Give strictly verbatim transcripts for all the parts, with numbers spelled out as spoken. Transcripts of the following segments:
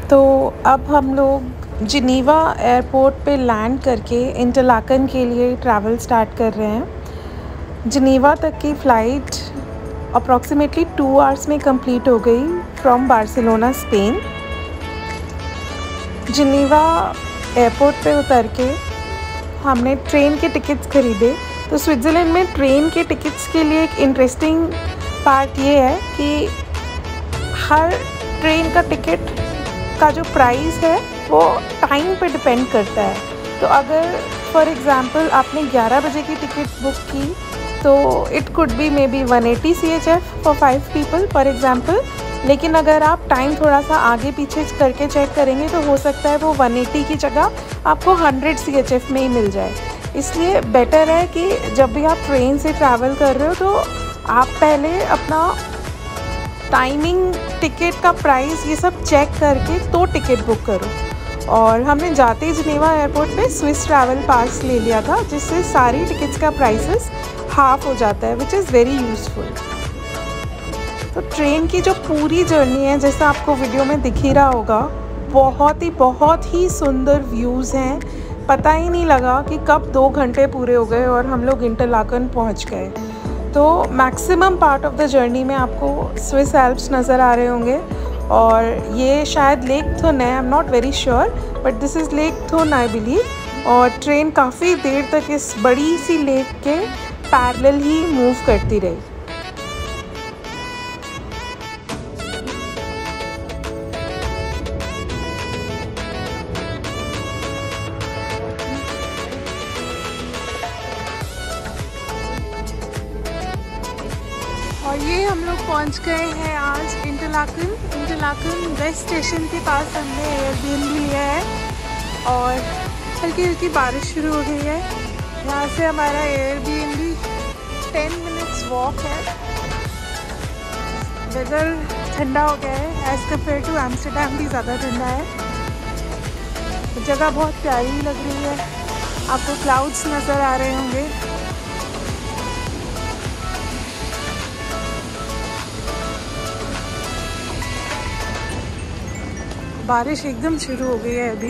तो अब हम लोग जिनेवा एयरपोर्ट पे लैंड करके इंटरलाकन के लिए ट्रैवल स्टार्ट कर रहे हैं। जिनेवा तक की फ़्लाइट अप्रॉक्सीमेटली टू आवर्स में कंप्लीट हो गई from Barcelona, Spain. Geneva airport पे उतर के हमने ट्रेन के टिकट्स ख़रीदे। तो स्विट्ज़रलैंड में ट्रेन के टिकट्स के लिए एक इंटरेस्टिंग पार्ट ये है कि हर ट्रेन का टिकट का जो प्राइस है वो टाइम पे डिपेंड करता है। तो अगर फॉर एग्ज़ाम्पल आपने ग्यारह बजे की टिकट बुक की तो it could be maybe one eighty C H F for five people for example. लेकिन अगर आप टाइम थोड़ा सा आगे पीछे करके चेक करेंगे तो हो सकता है वो वन एटी की जगह आपको हंड्रेड सी एच एफ में ही मिल जाए। इसलिए बेटर है कि जब भी आप ट्रेन से ट्रैवल कर रहे हो तो आप पहले अपना टाइमिंग, टिकट का प्राइस, ये सब चेक करके तो टिकट बुक करो। और हमने जाते ही जिनेवा एयरपोर्ट पे स्विस ट्रैवल पास ले लिया था, जिससे सारी टिकट्स का प्राइसेस हाफ हो जाता है, विच इज़ वेरी यूज़फुल। तो ट्रेन की जो पूरी जर्नी है, जैसा आपको वीडियो में दिख ही रहा होगा, बहुत ही बहुत ही सुंदर व्यूज़ हैं। पता ही नहीं लगा कि कब दो घंटे पूरे हो गए और हम लोग इंटरलाकन पहुंच गए। तो maximum part of the journey में आपको स्विस एल्प्स नज़र आ रहे होंगे। और ये शायद लेक थुन है, I am not very sure, but this is lake Thun I believe. और ट्रेन काफ़ी देर तक इस बड़ी सी लेक के पैरेलल ही मूव करती रही। और ये हम लोग पहुंच गए हैं आज इंटरलाकन। इंटरलाकन वेस्ट स्टेशन के पास हमने एयरबीएनबी लिया है और हल्की हल्की बारिश शुरू हो गई है। यहाँ से हमारा एयरबीएनबी टेन मिनट्स वॉक है। वेदर ठंडा हो गया है, एज़ कम्पेयर टू एम्स्टर्डम भी ज़्यादा ठंडा है। जगह बहुत प्यारी लग रही है, आपको क्लाउड्स नज़र आ रहे होंगे। बारिश एकदम शुरू हो गई है, अभी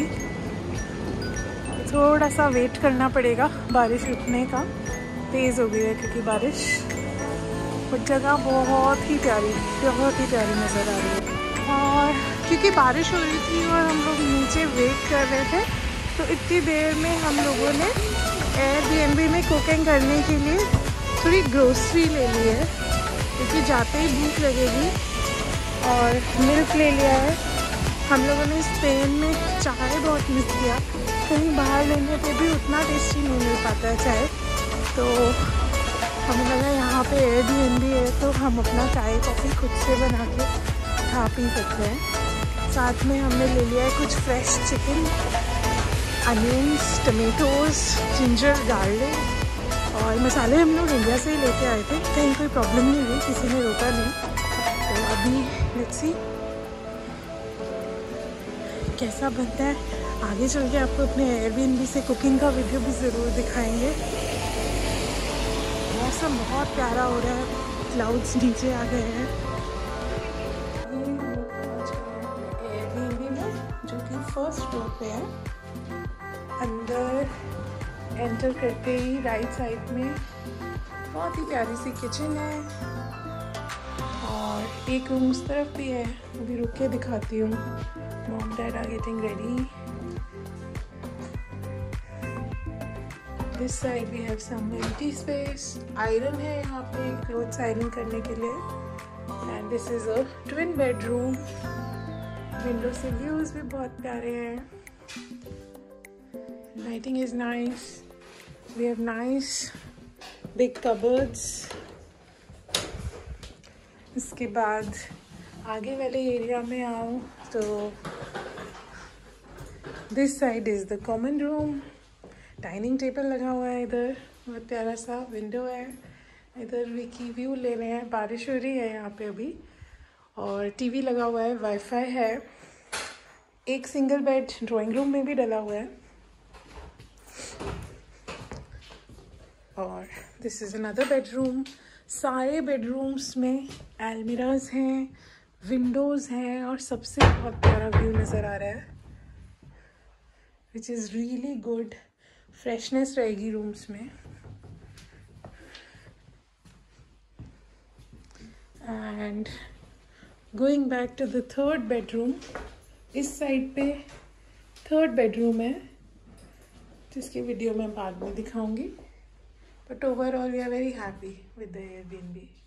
थोड़ा सा वेट करना पड़ेगा बारिश रुकने का। तेज़ हो गई है क्योंकि बारिश, और जगह बहुत ही प्यारी बहुत ही प्यारी नज़र आ रही है। और क्योंकि बारिश हो रही थी और हम लोग नीचे वेट कर रहे थे, तो इतनी देर में हम लोगों ने एयरबीएनबी में कुकिंग करने के लिए थोड़ी ग्रोसरी ले ली है, क्योंकि जाते ही भूख लगेगी। और मिल्क ले लिया है। हम लोगों ने स्पेन में चाय बहुत मिस किया, कहीं बाहर लेने पे भी उतना टेस्टी नहीं मिल पाता है चाय। तो हमें लगा यहाँ पे एयरबीएनबी है तो हम अपना चाय कॉफ़ी खुद से बना के खा पी सकते हैं। साथ में हमने ले लिया है कुछ fresh chicken, onions, tomatoes, ginger, garlic और मसाले हम लोग इंडिया से ही लेके आए थे। कहीं कोई प्रॉब्लम नहीं हुई, किसी ने रोका नहीं। तो अभी लेट्स सी कैसा बनता है। आगे चल के आपको अपने एयरबीएनबी से कुकिंग का वीडियो भी ज़रूर दिखाएंगे। मौसम बहुत प्यारा हो रहा है, क्लाउड्स नीचे आ गए हैं। एयरबीएनबी में, जो कि फर्स्ट फ्लोर पे है। अंदर एंटर करते ही राइट साइड में बहुत ही प्यारी सी किचन है और एक रूम उस तरफ भी है, अभी रुक के दिखाती हूँ। Mom, Dad are getting ready. This side we have some empty space. Iron है यहाँ पे, clothes iron करने के लिए. And this is a twin bedroom. Window से views भी बहुत प्यारे हैं. Lighting is nice. We have nice big cupboards. इसके बाद आगे वाले एरिया में आऊँ तो this side is the common room. Dining table लगा हुआ है इधर, बहुत प्यारा सा विंडो है। इधर विकी व्यू ले रहे हैं, बारिश हो रही है यहाँ पे अभी। और टीवी लगा हुआ है, वाईफाई है। एक सिंगल बेड ड्राइंग रूम में भी डला हुआ है। और दिस इज़ अनदर बेडरूम। सारे बेडरूम्स में एलमिराज हैं, विंडोज़ हैं और सबसे बहुत प्यारा व्यू नज़र आ रहा है, which is really good. Freshness रहेगी रूम्स में। And going back to the third bedroom, इस साइड पे थर्ड बेडरूम है जिसकी वीडियो मैं बाद में दिखाऊंगी, but overall we are very happy with the Airbnb.